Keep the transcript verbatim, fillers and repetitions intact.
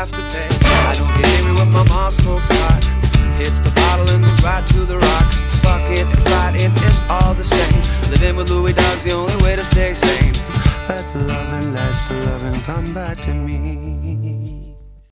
have to pay. I don't get angry when my mom smokes pot, hits the bottle and goes right to the rock. Fucking and fighting is all the same. Living with Louis Dog's the only way to stay sane. Let the lovin', let the lovin' come back to me.